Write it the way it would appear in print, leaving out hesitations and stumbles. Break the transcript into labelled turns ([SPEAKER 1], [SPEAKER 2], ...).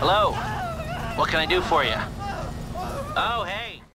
[SPEAKER 1] Hello? What can I do for you? Oh, hey.